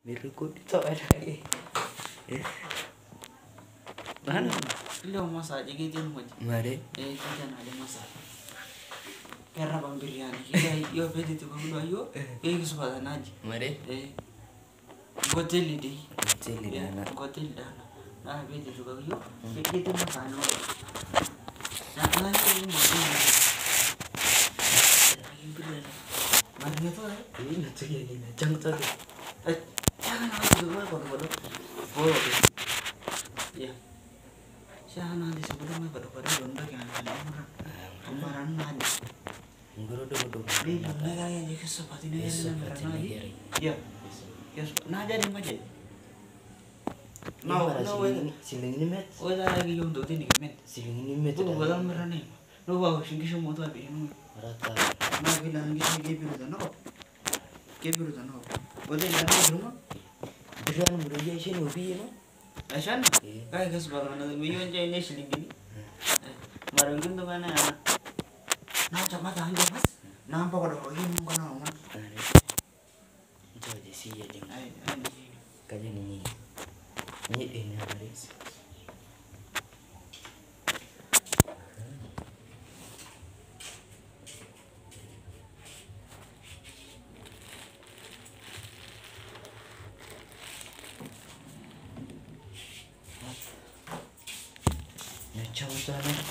मेरे को तो lagi. Mana? Leo masak aja gitu moj. Mare. Kita ada masak. Karena bang biryani kita yo bedi tu kamu ayo. Kesempatan aja. Mare. Hotel ini. Hotel dana. Hotel dana. Nah bedi tu kamu yo. Kita makan. Nah lagi ini lagi biryani. Mana tu ini tu ya ini. Jangan tu. Jangan lagi tu apa bodoh. Bodoh. Ya. Siapa nanti sebelumnya pada ronda yang kemarin aja. Ngoro do. Di mana kaya jadi seperti ini lagi. Ya. Ya, nah jadi macam. No, siling ini met. Oh, dah lagi yang dua ini met. Siling ini met. Oh, balang merana. No, bawa singkir semua tu habis ini. Rata. Nah, bilang kita kebiru tanah. Kebiru tanah. Boleh lihat rumah. Bilang berusia sih nubi ya. Asan? Kaya kesempatan nanti milion aja ini siling gini. Marang gitu mana? Nah, coba tahan deh mas. Nampak ada kau ini bukan orang. Itu aja sih ya jangan. Ay. Kajian ini. Ini hari. Macam mana?